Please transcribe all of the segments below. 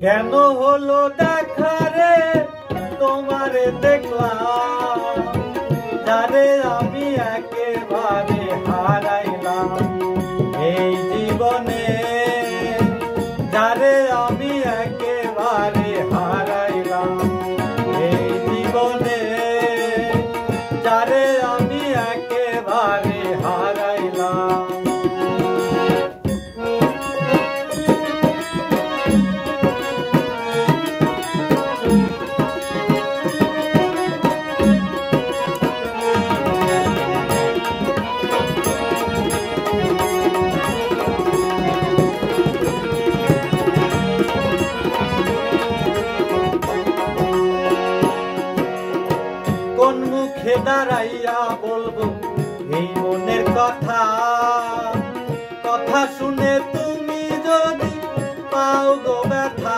কেন হলো দেখা রে তোমারে দেখলাম, যারে আমি একেবারে হারাইলাম এই জীবনে, যারে আমি একেবারে হারাইলাম এই জীবনে, যারে আমি একেবারে হারাইলাম। কোন মুখে দাঁড়াইয়া বলবো এই মনের কথা, কথা শুনে তুমি যদি পাও গো ব্যথা।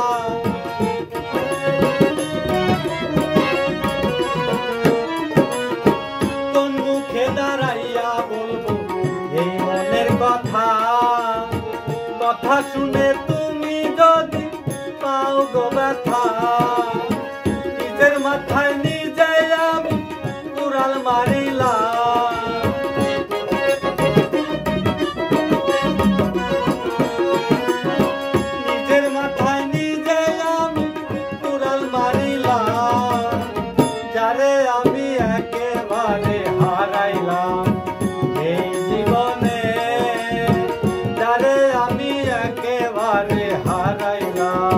কোন মুখে দাঁড়াইয়া বলবো এই মনের কথা, কথা শুনে তুমি যদি পাও গো ব্যথা। নিজের মাথায় নিজে আমি কুড়াল মারিলাম, নিজের মাথায় নিজে আমি কুড়াল মারিলাম, যারে আমি একেবারে হারাইলাম এই জীবনে, যারে আমি একেবারে হারাইলাম।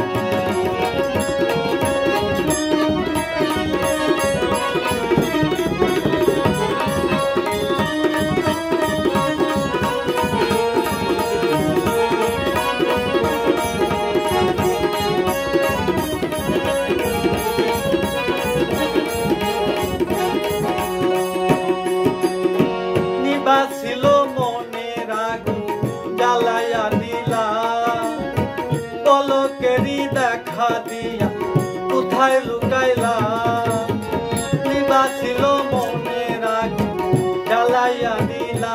ছিল মনের আগুন জ্বালাইয়া দিলা, পলকেরই দেখা দিয়া কোথায় লুকাইলা। নিবা ছিল মনের আগুন জ্বালাইয়া দিলা,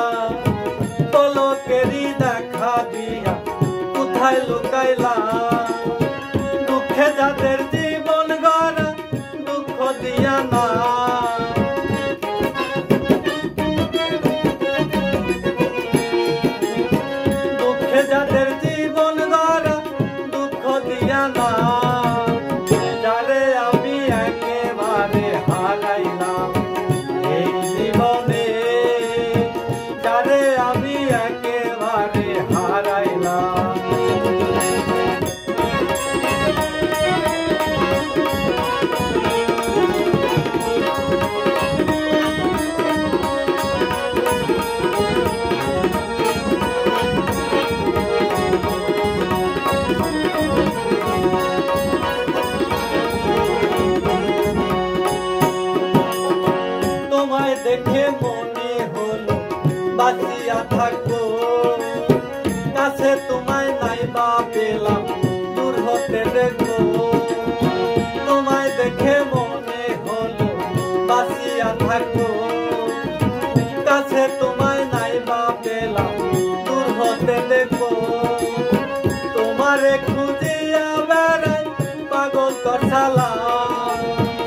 পলকেরই দেখা দিয়া কোথায় লুকাইলা। দুঃখে যাদের জীবন গড়া দুঃখ দিয়া না, যাদের জীবন গড়া দুঃখ দিয়া না, যারে আমি একেবারে হারাইলাম এই জীবনে, যারে আমি একেবারে হারাইলাম। তোমায় দেখে মনে হলো বাঁচিয়া থাকবো, কাছে তোমায় নাই বা পেলাম দূর হতে দেখো। তোমায় দেখে মনে হলো বাঁচিয়া থাকবো, কাছে তোমায় নাই বা পেলাম দূর হতে দেখো। তোমারে খুঁজিয়া বেড়াই পাগল করছালাম,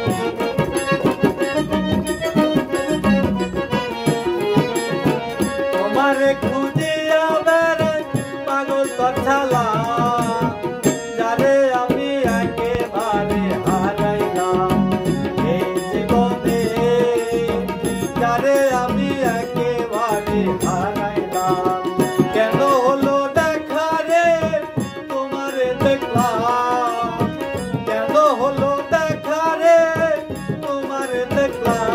তোমারে খুঁজিয়া বেড়াই পাগল করছালাম, যারে আমি একেবারে হারাইলাম এই জীবনে, যারে আমি একেবারে হারাইলাম। কেন হলো দেখা রে তোমারে দেখলাম, কেন হলো দেখা রে তোমারে দেখলাম।